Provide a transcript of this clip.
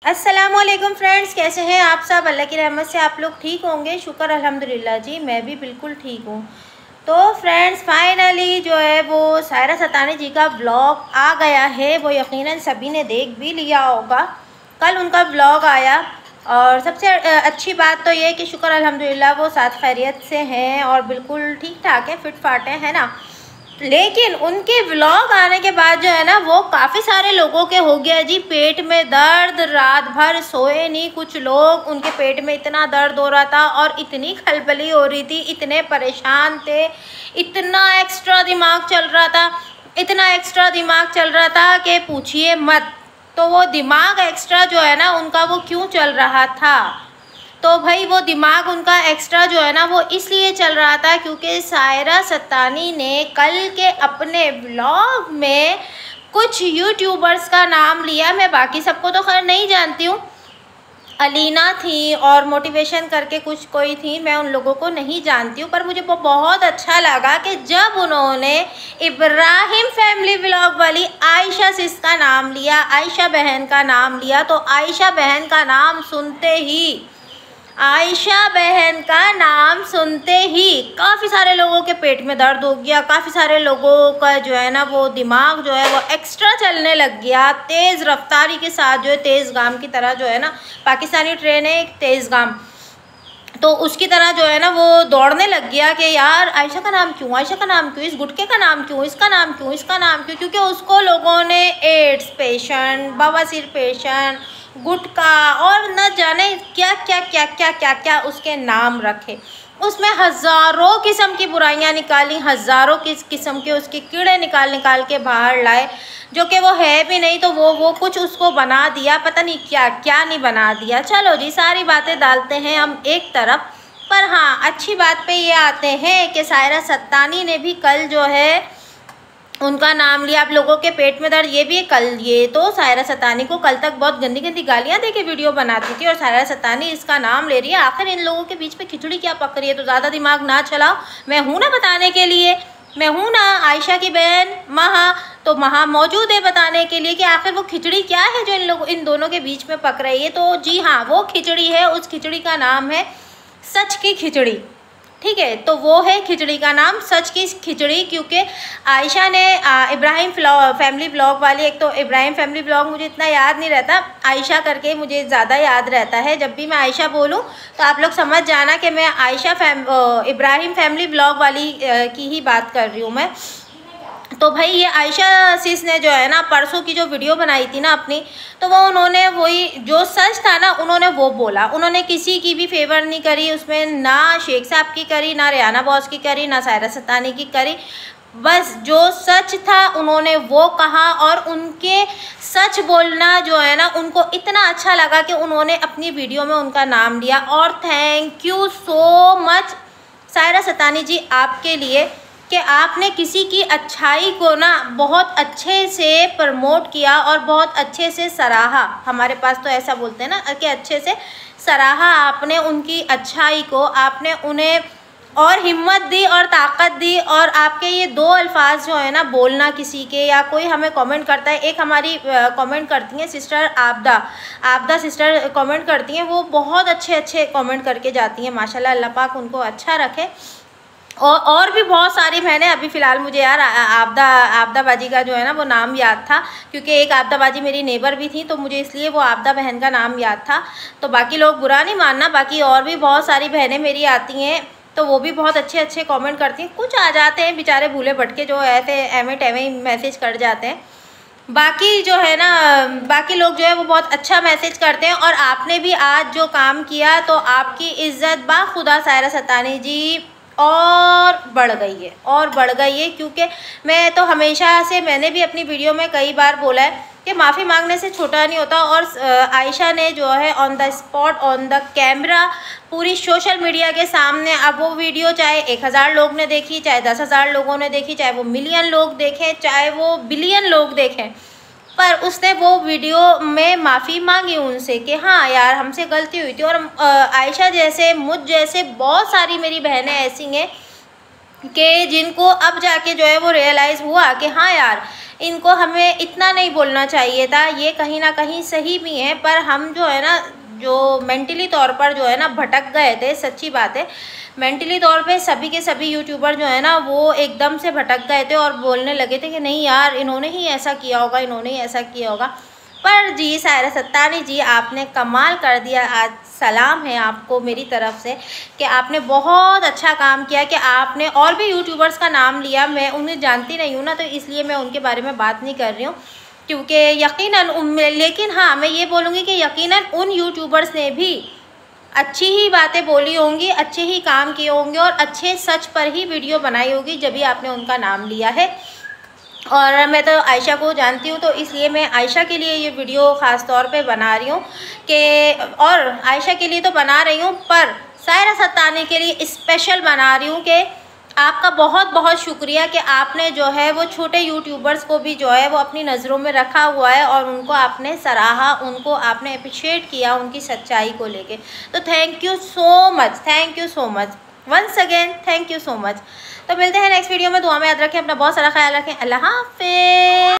अस्सलामुअलैकुम फ्रेंड्स, कैसे हैं आप सब। अल्लाह की रहमत से आप लोग ठीक होंगे। शुक्र अल्हम्दुलिल्लाह जी, मैं भी बिल्कुल ठीक हूँ। तो फ्रेंड्स फाइनली जो है वो सायरा सतानी जी का व्लॉग आ गया है। वो यकीनन सभी ने देख भी लिया होगा। कल उनका व्लॉग आया और सबसे अच्छी बात तो ये कि शुक्र अल्हम्दुलिल्लाह वो साथ खैरियत से हैं और बिल्कुल ठीक ठाक है, फिट फाट है ना। लेकिन उनके व्लॉग आने के बाद जो है ना वो काफ़ी सारे लोगों के हो गया जी पेट में दर्द, रात भर सोए नहीं कुछ लोग। उनके पेट में इतना दर्द हो रहा था और इतनी खलबली हो रही थी, इतने परेशान थे, इतना एक्स्ट्रा दिमाग चल रहा था, इतना एक्स्ट्रा दिमाग चल रहा था कि पूछिए मत। तो वो दिमाग एक्स्ट्रा जो है ना उनका वो क्यों चल रहा था, तो भाई वो दिमाग उनका एक्स्ट्रा जो है ना वो इसलिए चल रहा था क्योंकि सायरा सतानी ने कल के अपने व्लॉग में कुछ यूट्यूबर्स का नाम लिया। मैं बाकी सबको तो खैर नहीं जानती हूँ, अलीना थी और मोटिवेशन करके कुछ कोई थी, मैं उन लोगों को नहीं जानती हूँ। पर मुझे वो बहुत अच्छा लगा कि जब उन्होंने इब्राहिम फैमिली व्लॉग वाली आयशा सिस का नाम लिया, आयशा बहन का नाम लिया, तो आयशा बहन का नाम सुनते ही, आयशा बहन का नाम सुनते ही काफ़ी सारे लोगों के पेट में दर्द हो गया। काफ़ी सारे लोगों का जो है ना वो दिमाग जो है वो एक्स्ट्रा चलने लग गया, तेज़ रफ्तारी के साथ जो है, तेज़ गाम की तरह जो है ना, पाकिस्तानी ट्रेन है एक तेज़ गाम, तो उसकी तरह जो है ना वो दौड़ने लग गया कि यार आयशा का नाम क्यों, आयशा का नाम क्यों, इस गुटके का नाम क्यों, इसका नाम क्यों, इसका नाम क्यों। क्योंकि उसको लोगों ने एड्स पेशेंट, बवासीर पेशेंट, गुटका और न जाने क्या क्या क्या क्या क्या क्या उसके नाम रखे। उसमें हज़ारों किस्म की बुराइयां निकाली, हज़ारों किस्म के उसके कीड़े निकाल निकाल के बाहर लाए, जो कि वो है भी नहीं, तो वो कुछ उसको बना दिया, पता नहीं क्या क्या नहीं बना दिया। चलो जी, सारी बातें डालते हैं हम एक तरफ, पर हाँ अच्छी बात पे ये आते हैं कि सायरा सतानी ने भी कल जो है उनका नाम लिया। आप लोगों के पेट में दर्द ये भी है कल, ये तो सायरा सतानी को कल तक बहुत गंदी गंदी गालियाँ दे के वीडियो बनाती थी और सायरा सतानी इसका नाम ले रही है। आखिर इन लोगों के बीच में खिचड़ी क्या पक रही है। तो ज़्यादा दिमाग ना चलाओ, मैं हूँ ना बताने के लिए, मैं हूँ ना आयशा की बहन महा, तो महा मौजूद है बताने के लिए कि आखिर वो खिचड़ी क्या है जो इन दोनों के बीच में पक रही है। तो जी हाँ, वो खिचड़ी है, उस खिचड़ी का नाम है सच की खिचड़ी। ठीक है, तो वो है खिचड़ी का नाम सच की खिचड़ी। क्योंकि आयशा ने इब्राहिम फैमिली ब्लॉग वाली, एक तो इब्राहिम फैमिली ब्लॉग मुझे इतना याद नहीं रहता, आयशा करके मुझे ज़्यादा याद रहता है। जब भी मैं आयशा बोलूँ तो आप लोग समझ जाना कि मैं आयशा इब्राहिम फैमिली ब्लॉग वाली की ही बात कर रही हूँ मैं। तो भाई ये आयशा सिस ने जो है ना परसों की जो वीडियो बनाई थी ना अपनी, तो वो उन्होंने वही जो सच था ना उन्होंने वो बोला। उन्होंने किसी की भी फेवर नहीं करी उसमें, ना शेख साहब की करी, ना रियाना बॉस की करी, ना सायरा सतानी की करी। बस जो सच था उन्होंने वो कहा और उनके सच बोलना जो है ना उनको इतना अच्छा लगा कि उन्होंने अपनी वीडियो में उनका नाम लिया। और thank you so much Saira Satani ji आपके लिए कि आपने किसी की अच्छाई को ना बहुत अच्छे से प्रमोट किया और बहुत अच्छे से सराहा। हमारे पास तो ऐसा बोलते हैं ना कि अच्छे से सराहा आपने उनकी अच्छाई को, आपने उन्हें और हिम्मत दी और ताकत दी। और आपके ये दो अल्फाज जो है ना बोलना किसी के, या कोई हमें कमेंट करता है, एक हमारी कमेंट करती हैं सिस्टर आबदा सिस्टर कमेंट करती हैं, वो बहुत अच्छे अच्छे कमेंट करके जाती हैं माशाल्लाह, अल्लाह पाक उनको अच्छा रखे। और भी बहुत सारी बहनें, अभी फ़िलहाल मुझे यार आबदा बाजी का जो है ना वो नाम याद था क्योंकि एक आबदा बाजी मेरी नेबर भी थी, तो मुझे इसलिए वो आबदा बहन का नाम याद था। तो बाकी लोग बुरा नहीं मानना, बाकी और भी बहुत सारी बहनें मेरी आती हैं तो वो भी बहुत अच्छे अच्छे कमेंट करती हैं। कुछ आ जाते हैं बेचारे भूले भटके जो ऐसे एवे टेवे मैसेज कर जाते हैं, बाकी जो है ना बाकी लोग जो है वो बहुत अच्छा मैसेज करते हैं। और आपने भी आज जो काम किया तो आपकी इज़्ज़त बाखुदा सायरा सतानी जी और बढ़ गई है, और बढ़ गई है। क्योंकि मैं तो हमेशा से, मैंने भी अपनी वीडियो में कई बार बोला है कि माफ़ी मांगने से छोटा नहीं होता। और आयशा ने जो है on the spot, on the camera, पूरी सोशल मीडिया के सामने, अब वो वीडियो चाहे 1000 लोग ने देखी, चाहे 10,000 लोगों ने देखी, चाहे वो मिलियन लोग देखें, चाहे वो बिलियन लोग देखें, पर उसने वो वीडियो में माफ़ी मांगी उनसे कि हाँ यार हमसे गलती हुई थी। और आयशा जैसे, मुझ जैसे बहुत सारी मेरी बहनें ऐसी हैं कि जिनको अब जाके जो है वो रियलाइज़ हुआ कि हाँ यार इनको हमें इतना नहीं बोलना चाहिए था। ये कहीं ना कहीं सही भी है, पर हम जो है ना, जो मेंटली तौर पर जो है ना भटक गए थे। सच्ची बात है, मेंटली तौर पे सभी के सभी यूट्यूबर जो है ना वो एकदम से भटक गए थे और बोलने लगे थे कि नहीं यार, इन्होंने ही ऐसा किया होगा, इन्होंने ही ऐसा किया होगा। पर जी सायरा सत्तानी जी, आपने कमाल कर दिया। आज सलाम है आपको मेरी तरफ से कि आपने बहुत अच्छा काम किया कि आपने और भी यूट्यूबर्स का नाम लिया। मैं उन्हें जानती नहीं हूँ ना, तो इसलिए मैं उनके बारे में बात नहीं कर रही हूँ, क्योंकि यकीनन लेकिन हाँ, मैं ये बोलूँगी कि यकीनन उन यूट्यूबर्स ने भी अच्छी ही बातें बोली होंगी, अच्छे ही काम किए होंगे और अच्छे सच पर ही वीडियो बनाई होगी, जब भी आपने उनका नाम लिया है। और मैं तो आयशा को जानती हूँ, तो इसलिए मैं आयशा के लिए ये वीडियो ख़ास तौर पे बना रही हूँ कि, और आयशा के लिए तो बना रही हूँ, पर सायरा सत्तानी के लिए स्पेशल बना रही हूँ कि आपका बहुत बहुत शुक्रिया कि आपने जो है वो छोटे यूट्यूबर्स को भी जो है वो अपनी नज़रों में रखा हुआ है और उनको आपने सराहा, उनको आपने अप्रिशिएट किया उनकी सच्चाई को लेके। तो thank you so much, thank you so much, once again thank you so much. तो मिलते हैं नेक्स्ट वीडियो में। दुआ में याद रखें, अपना बहुत सारा ख्याल रखें। अल्लाह हाफ़िज़।